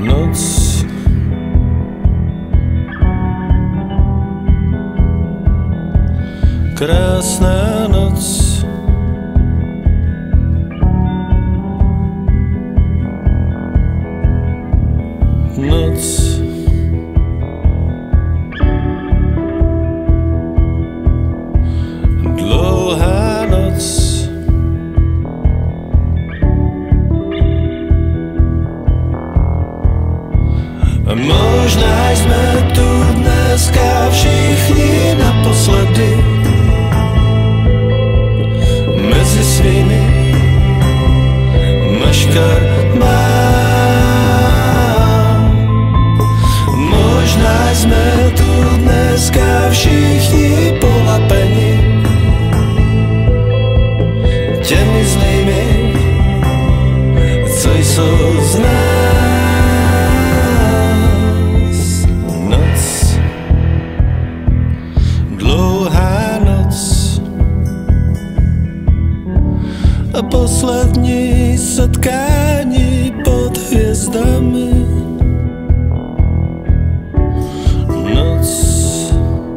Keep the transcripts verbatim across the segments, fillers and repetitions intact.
Noc, krásná noc. Noc, dlouhá noc. Možná jsme tu dneska všichni naposledy mezi svými maškarma. Možná jsme tu dneska všichni polapeni těmi zlými, co jsou z nás. Noc, dlouhá noc a poslední setkání pod hvězdami. Noc,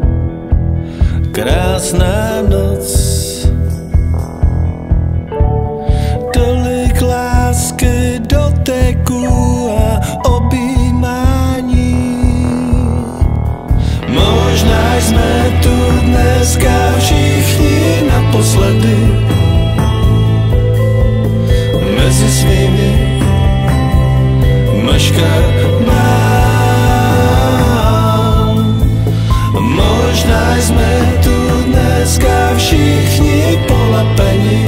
krásná noc. Tolik lásky, doteků a objímání. Možná jsme tu dneska všichni naposledy mezi svými maškarma. Možná jsme tu dneska všichni polapeni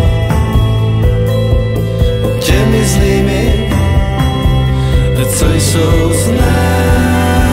těmi zlými, co jsou z nás.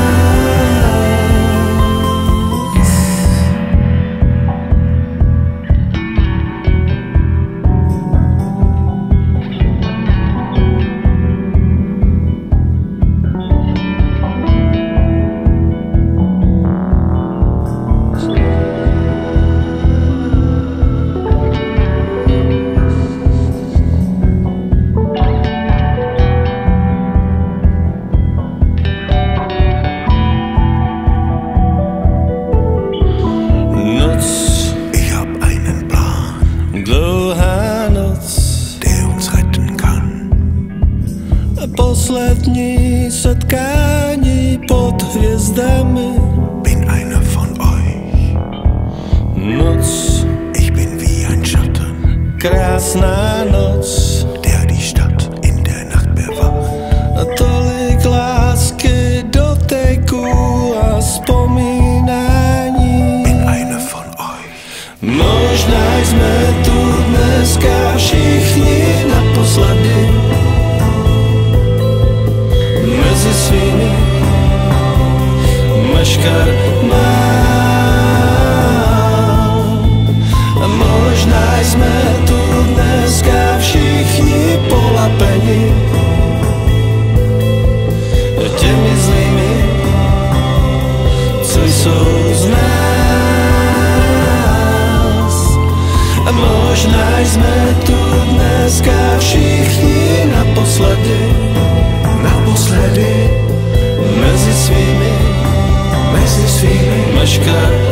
Dlouhá noc, der uns retten kann. Poslední setkání pod hvězdami. Bin einer von euch. Noc, ich bin wie ein Schatten, krásná noc, der die Stadt in der Nacht bewacht. a tolik lásky, doteků a vzpomínání. Bin einer von euch. Možná jsme tu dneska všichni naposledy mezi svými maškarma. Možná jsme tu dneska všichni polapeni těmi zlými, co jsou z nás. Možná jsme tu dneska všichni naposledy, Naposledy mezi svými, mezi svými maškarma.